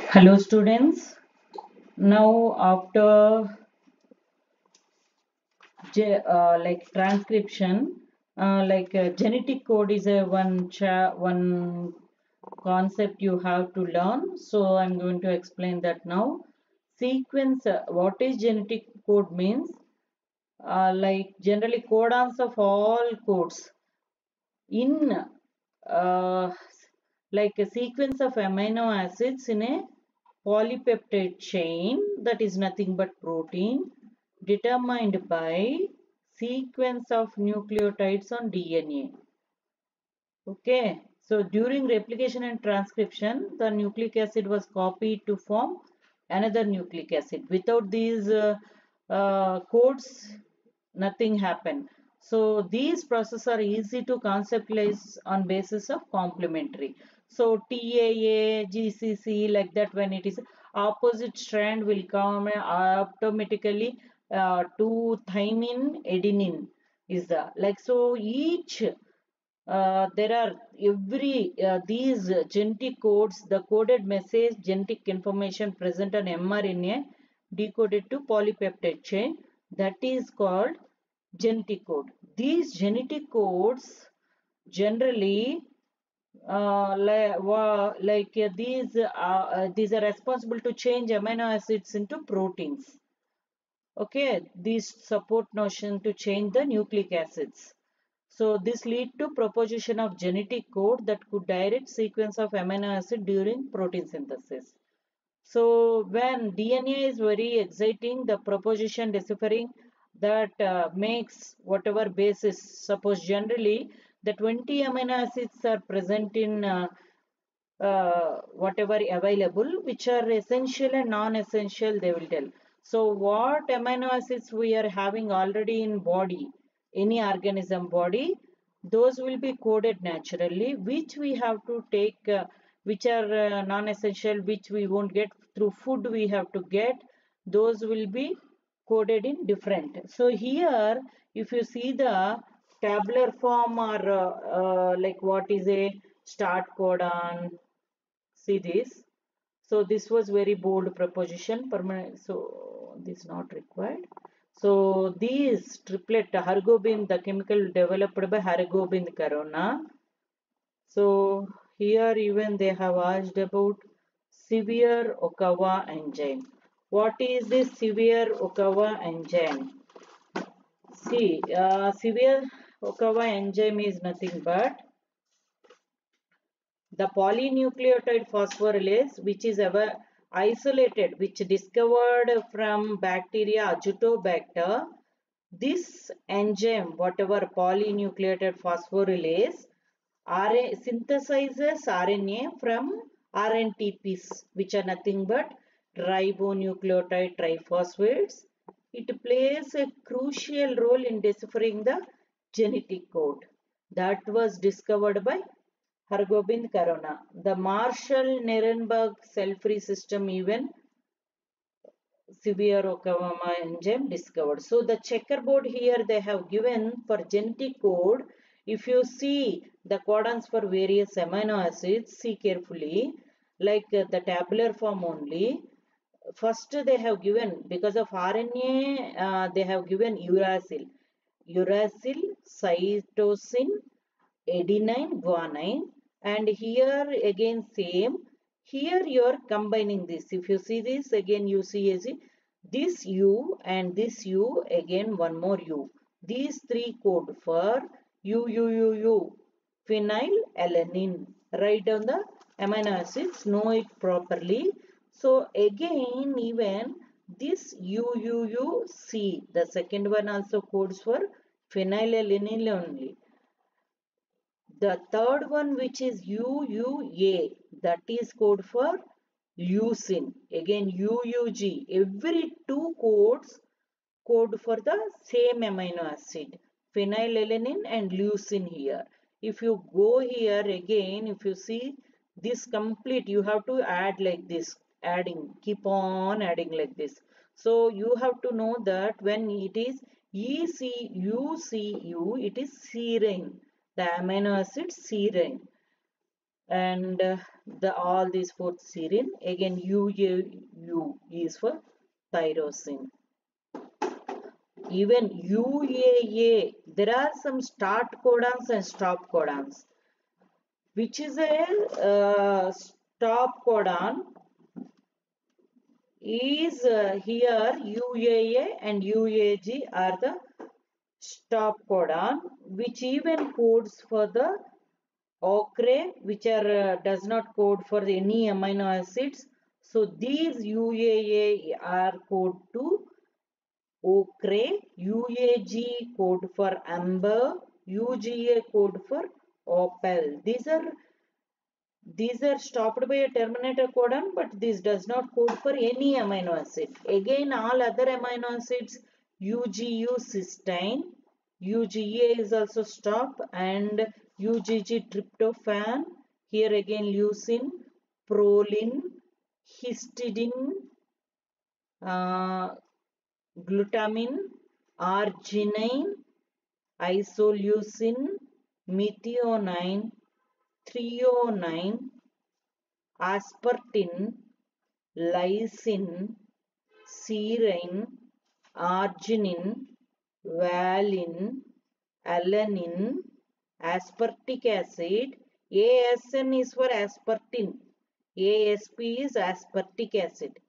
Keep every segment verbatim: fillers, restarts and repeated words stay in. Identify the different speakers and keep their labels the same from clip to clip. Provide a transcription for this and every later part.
Speaker 1: Hello students. Now after ge- uh, like transcription, uh, like uh, genetic code is a one cha one concept you have to learn. So I'm going to explain that now. Sequence. Uh, what is genetic code means? Uh, like generally codons of all codes in uh, like a sequence of amino acids in a polypeptide chain, that is nothing but protein, determined by sequence of nucleotides on D N A. Okay, so during replication and transcription, the nucleic acid was copied to form another nucleic acid. Without these uh, uh, codes, nothing happened. So these processes are easy to conceptualize on basis of complementary. So T A A, G C C, like that, when it is opposite strand will come automatically uh, to thymine, adenine is the like so each uh, there are every uh, these genetic codes, the coded message genetic information present on mRNA decoded to polypeptide chain, that is called genetic code. These genetic codes generally uh, like, like uh, these uh, uh, these are responsible to change amino acids into proteins. Okay, these support notion to change the nucleic acids. So this lead to proposition of genetic code that could direct sequence of amino acid during protein synthesis. So when D N A is very exciting, the proposition deciphering that uh, makes whatever basis, suppose generally the twenty amino acids are present in uh, uh, whatever available, which are essential and non-essential, they will tell. So what amino acids we are having already in body, any organism body, those will be coded naturally, which we have to take, uh, which are uh, non-essential, which we won't get through food, we have to get, those will be coded in different. So here, if you see the tabular form, or uh, uh, like what is a start codon, see this. So this was very bold proposition permanent, so this not required. So these triplet Hargobind, the chemical developed by Hargobind Kharana. So here even they have asked about severe Okawa enzyme. What is this severe Okawa enzyme? See, uh, severe Okawa enzyme is nothing but the polynucleotide phosphorylase, which is ever isolated, which discovered from bacteria Azotobacter. This enzyme, whatever polynucleotide phosphorylase, R N A, synthesizes R N A from R N T Ps, which are nothing but ribonucleotide triphosphates. It plays a crucial role in deciphering the genetic code that was discovered by Hargobind Kharana. The Marshall-Nirenberg cell-free system even severe Okawa enzyme discovered. So the checkerboard here they have given for genetic code. If you see the codons for various amino acids, see carefully, like uh, the tabular form only. First they have given, because of R N A, uh, they have given uracil. Uracil, cytosine, adenine, guanine, and here again same. Here you are combining this. If you see this again, you see as this U and this U, again one more U. These three code for U U U U phenylalanine. Write down the amino acids, know it properly. So again even this U U U C, the second one also codes for phenylalanine only. The third one, which is U U A, that is code for leucine. Again U U G. Every two codes code for the same amino acid, phenylalanine and leucine here. If you go here again, if you see this complete, you have to add like this, adding, keep on adding like this. So you have to know that when it is E C U C U, it is serine, the amino acid serine. and uh, the all these for serine. Again, U A U is for tyrosine. Even U A A, there are some start codons and stop codons. Which is a uh, stop codon is uh, here U A A and U A G are the stop codon, which even codes for the ocre, which are uh, does not code for any amino acids. So these U A A are code to ocre, U A G code for amber, U G A code for opal. These are these are stopped by a terminator codon, but this does not code for any amino acid. Again, all other amino acids, U G U cysteine, U G A is also stop, and U G G tryptophan. Here again leucine, proline, histidine, uh, glutamine, arginine, isoleucine, methionine, threonine, aspartame, lysine, serine, arginine, valine, alanine, aspartic acid. A S N is for aspartame. A S P is aspartic acid.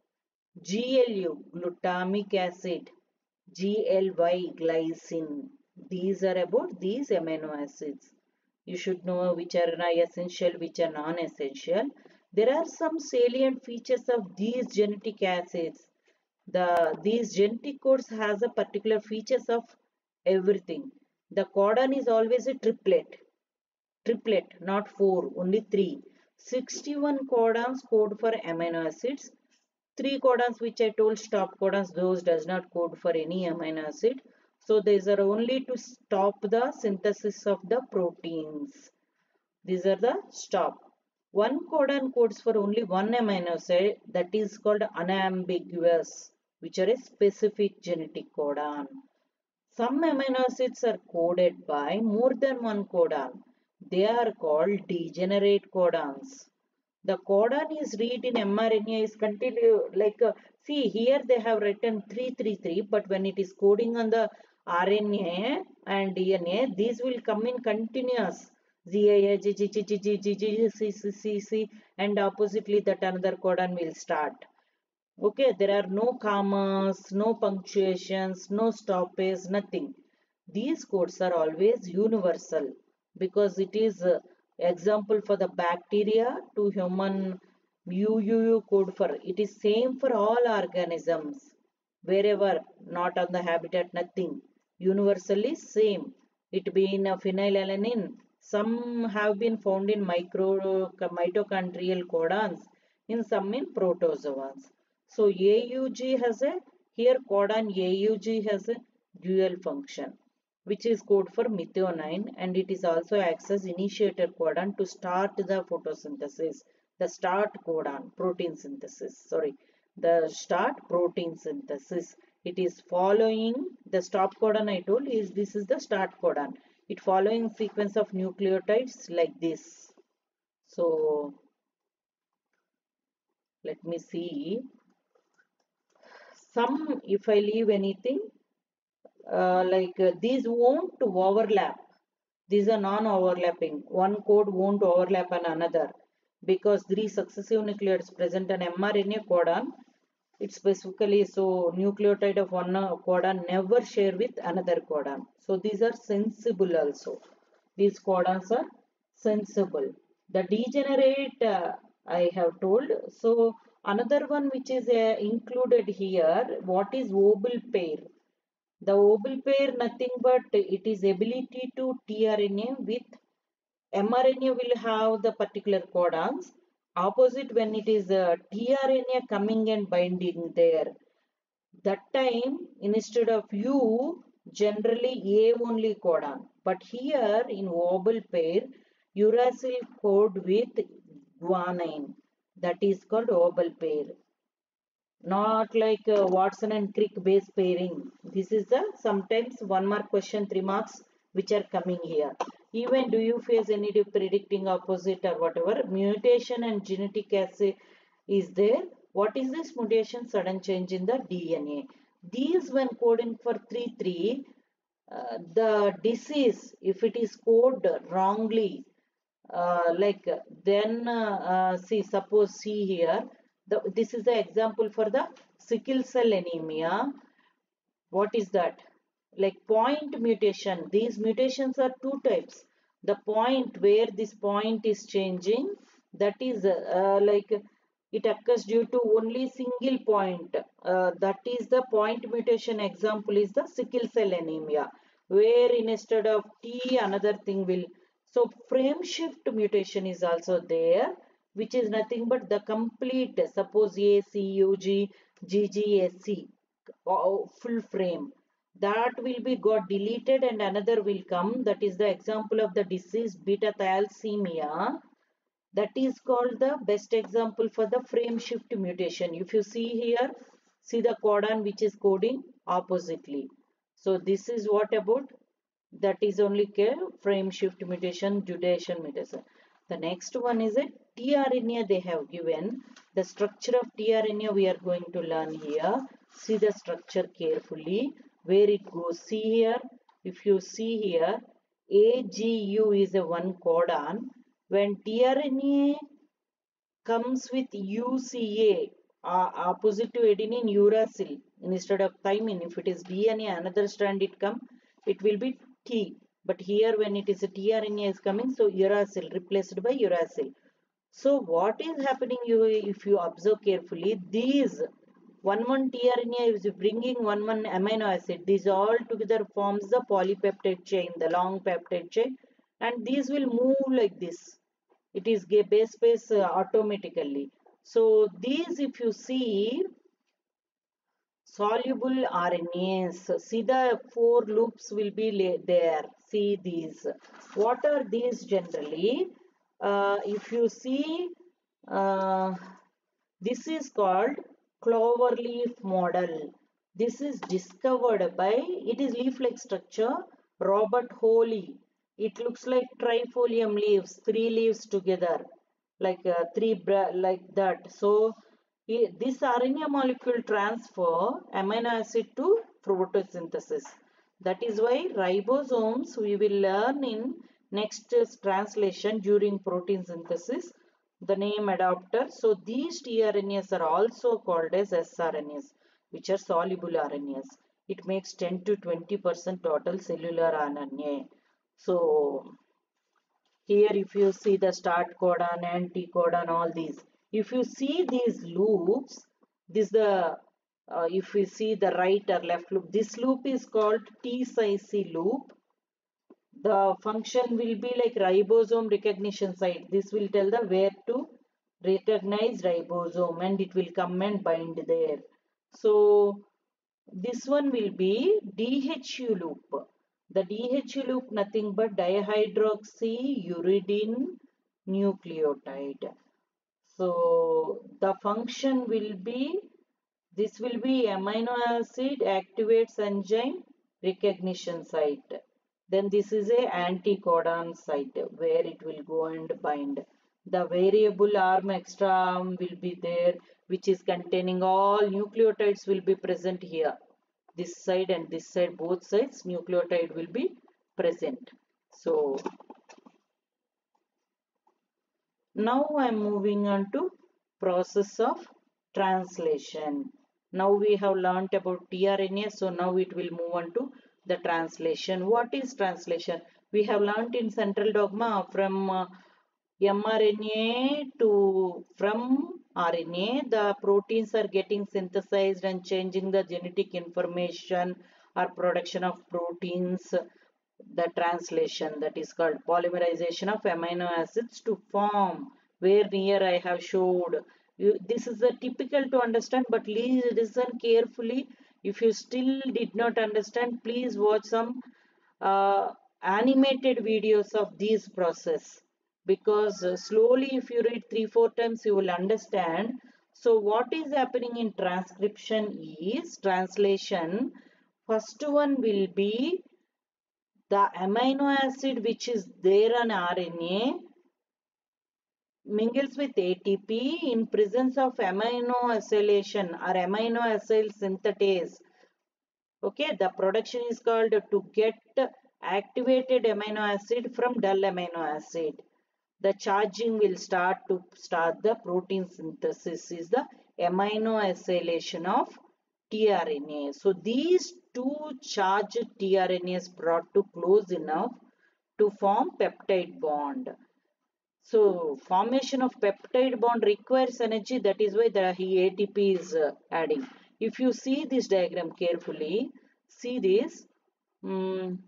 Speaker 1: G L U, glutamic acid. G L Y, glycine. These are about these amino acids. You should know which are essential, which are non-essential. There are some salient features of these genetic acids. The these genetic codes has a particular features of everything. The codon is always a triplet. Triplet, not four, only three. sixty-one codons code for amino acids. Three codons which I told stop codons, those does not code for any amino acid. So these are only to stop the synthesis of the proteins. These are the stop. One codon codes for only one amino acid, that is called unambiguous, which are a specific genetic codon. Some amino acids are coded by more than one codon. They are called degenerate codons. The codon is read in mRNA is continue like uh, see here they have written three three three, but when it is coding on the R N A and D N A, these will come in continuous Z I A G G G G G G G C C C C, and oppositely that another codon will start. Okay, there are no commas, no punctuations, no stoppage, nothing. These codes are always universal because it is uh, example for the bacteria to human U U U code for it is same for all organisms wherever, not on the habitat, nothing. Universally same. It be in a phenylalanine. Some have been found in micro mitochondrial codons, in some in protozoans. So A U G has a, here codon A U G has a dual function, which is code for methionine, and it is also acts as initiator codon to start the photosynthesis, the start codon, protein synthesis, sorry, the start protein synthesis. It is following the stop codon I told is this is the start codon. It following sequence of nucleotides like this. So let me see. Some, if I leave anything, uh, like uh, these won't overlap. These are non-overlapping. One code won't overlap on another because three successive nucleotides present an mRNA codon. It's specifically so nucleotide of one codon never share with another codon. So these are sensible also. These codons are sensible. The degenerate uh, I have told. So another one which is uh, included here, what is obel pair? The obel pair nothing but it is ability to tRNA with mRNA will have the particular codons. Opposite when it is uh, tRNA coming and binding there. That time instead of U generally A only codon. But here in obel pair uracil code with guanine. That is called obel pair. Not like uh, Watson and Crick base pairing. This is the sometimes one mark question, three marks which are coming here. Even do you face any predicting opposite or whatever, mutation and genetic acid is there. What is this mutation? Sudden change in the D N A. These when coding for three three, uh, the disease, if it is coded wrongly, uh, like then uh, uh, see, suppose see here, the, this is the example for the sickle cell anemia. What is that? Like point mutation. These mutations are two types. The point where this point is changing, that is uh, like it occurs due to only single point. Uh, that is the point mutation. Example is the sickle cell anemia, where instead of T another thing will. So frame shift mutation is also there, which is nothing but the complete, suppose A, C, U, G, G, G, S, C, full frame, that will be got deleted and another will come. That is the example of the disease beta thalassemia. That is called the best example for the frame shift mutation. If you see here, see the codon which is coding oppositely. So this is what about, that is only frame shift mutation, duration mutation. The next one is a tRNA they have given. The structure of tRNA we are going to learn here. See the structure carefully, where it goes. See here, if you see here, A G U is a one codon. When tRNA comes with U C A, uh, opposite to adenine, uracil instead of thymine. If it is D N A, another strand it come, it will be T. But here when it is a tRNA is coming, so uracil replaced by uracil. So what is happening, you if you observe carefully, these one one tRNA is bringing one one amino acid. These all together forms the polypeptide chain, the long peptide chain, and these will move like this. It is base space uh, automatically. So these, if you see, soluble R N As, see the four loops will be there. See these. What are these generally? Uh, if you see, uh, this is called cloverleaf model. This is discovered by, it is leaf-like structure, Robert Holly. It looks like trifolium leaves, three leaves together, like uh, three like that. So he, this R N A molecule transfer amino acid to photosynthesis. That is why ribosomes we will learn in next translation during protein synthesis, the name adapter. So these tRNAs are also called as sRNAs, which are soluble R N As. It makes ten to twenty percent total cellular R N A. So here if you see the start codon, anti-codon, all these. If you see these loops, this the uh, if you see the right or left loop, this loop is called T C loop. The function will be like ribosome recognition site. This will tell the where to recognize ribosome and it will come and bind there. So this one will be D H U loop. The D H U loop nothing but dihydroxyuridine nucleotide. So the function will be, this will be amino acid activates enzyme recognition site. Then this is a anticodon site where it will go and bind. The variable arm, extra arm will be there, which is containing all nucleotides will be present here. This side and this side, both sides nucleotide will be present. So now I am moving on to process of translation. Now we have learnt about tRNA, so now it will move on to the translation. What is translation? We have learnt in central dogma from uh, mRNA to from R N A, the proteins are getting synthesized and changing the genetic information or production of proteins. The translation, that is called polymerization of amino acids to form, where here I have showed you. This is a typical to understand, but please listen carefully. If you still did not understand, please watch some uh, animated videos of these process, because uh, slowly if you read three four times you will understand. So what is happening in transcription is translation. First one will be the amino acid which is there on R N A mingles with A T P in presence of amino acylation or amino acyl synthetase. Okay, the production is called to get activated amino acid from dull amino acid. The charging will start to start the protein synthesis is the amino acylation of tRNA. So these two charged tRNAs brought to close enough to form peptide bond. So formation of peptide bond requires energy. That is why the A T P is uh, adding. If you see this diagram carefully, see this. Um,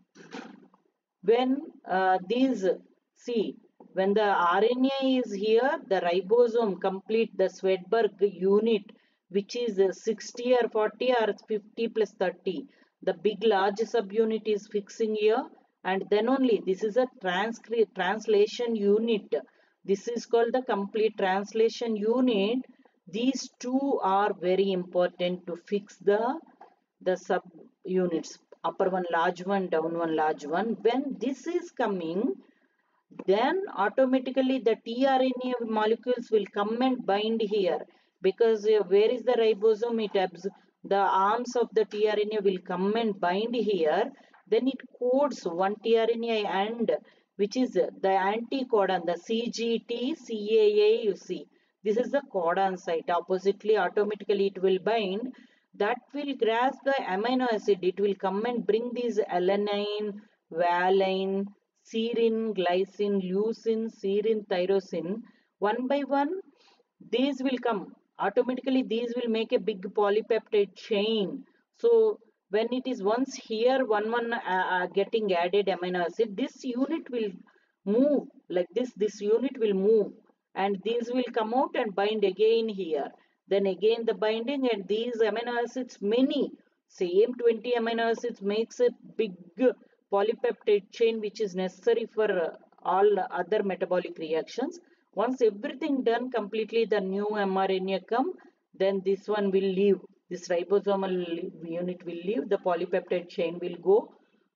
Speaker 1: when uh, these see when the R N A is here, the ribosome complete the Swedberg unit, which is uh, sixty or forty or fifty plus thirty. The big large subunit is fixing here, and then only this is a transcript translation unit. This is called the complete translation unit. These two are very important to fix the the sub units, upper one large one, down one large one. When this is coming, then automatically the tRNA molecules will come and bind here, because uh, where is the ribosome? It abs the arms of the tRNA will come and bind here. Then it codes one tRNA and which is the anticodon, the C G T C A A. You see, this is the codon site. Oppositely, automatically it will bind. That will grasp the amino acid. It will come and bring these alanine, valine, serine, glycine, leucine, serine, tyrosine. One by one, these will come. Automatically, these will make a big polypeptide chain. So, when it is once here, one one uh, uh, getting added amino acid, this unit will move like this. This unit will move, and these will come out and bind again here. Then again the binding, and these amino acids, many, same twenty amino acids makes a big polypeptide chain which is necessary for uh, all other metabolic reactions. Once everything done completely, the new mRNA come, then this one will leave. This ribosomal unit will leave. The polypeptide chain will go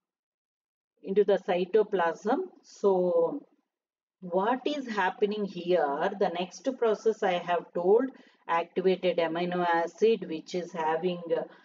Speaker 1: into the cytoplasm. So what is happening here? The next process I have told, activated amino acid which is having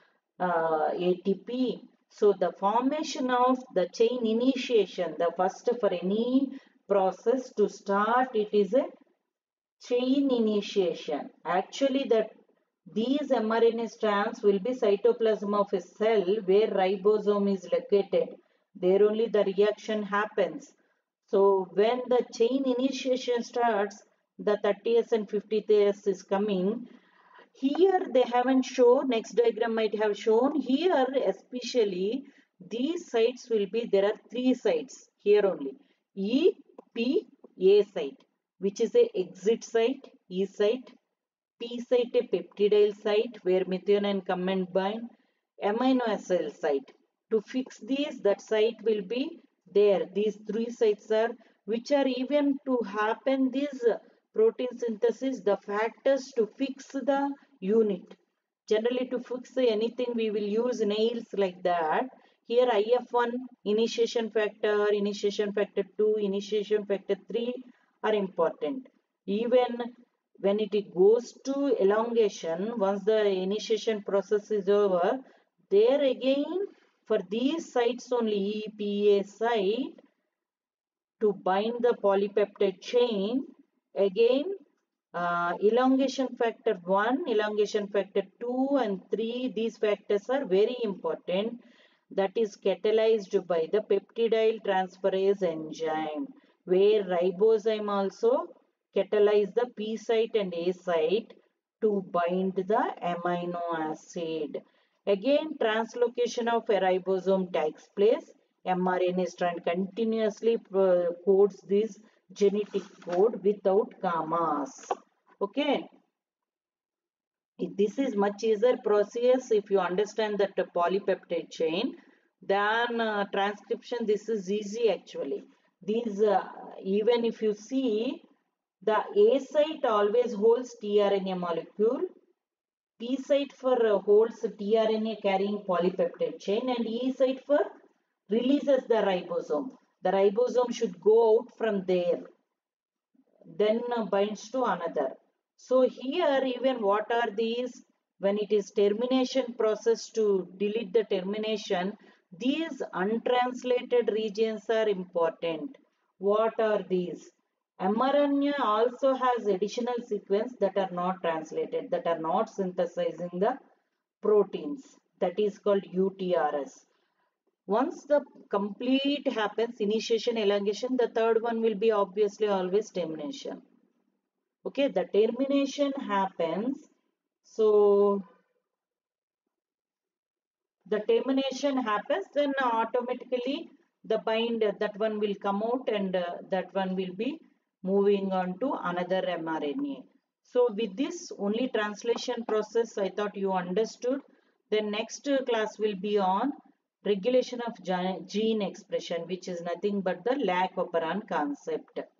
Speaker 1: uh, A T P. So the formation of the chain initiation, the first for any process to start, it is a chain initiation. Actually, that these mRNA strands will be cytoplasm of a cell where ribosome is located. There only the reaction happens. So when the chain initiation starts, the thirtieth and fiftieth is coming. Here they haven't shown, next diagram might have shown. Here especially these sites will be, there are three sites here only. E, P, A site, which is a exit site, E site. P site a peptidyl site where methionine come and bind. Amino acyl site. To fix these, that site will be there. These three sites are, which are even to happen this protein synthesis, the factors to fix the unit. Generally to fix anything we will use nails like that. Here I F one, initiation factor, initiation factor two, initiation factor three are important. Even when it goes to elongation, once the initiation process is over, there again for these sites only, E P A site, to bind the polypeptide chain, again uh, elongation factor one, elongation factor two and three, these factors are very important. That is catalyzed by the peptidyl transferase enzyme, where ribozyme also catalyze the P site and A site to bind the amino acid. Again, translocation of a ribosome takes place. mRNA strand continuously uh, codes this genetic code without commas. Okay. This is much easier process if you understand that uh, polypeptide chain. Then uh, transcription, this is easy actually. These, uh, even if you see, the A site always holds tRNA molecule. P site for uh, holds tRNA carrying polypeptide chain, and E site for releases the ribosome. The ribosome should go out from there, then uh, binds to another. So here even what are these? When it is termination process to delete the termination, these untranslated regions are important. What are these? mRNA also has additional sequence that are not translated, that are not synthesizing the proteins. That is called U T R S. Once the complete happens, initiation, elongation, the third one will be obviously always termination. Okay, the termination happens. So the termination happens, then automatically the bind, that one will come out, and uh, that one will be moving on to another mRNA. So with this only translation process, I thought you understood. The next class will be on regulation of gene expression, which is nothing but the lac operon concept.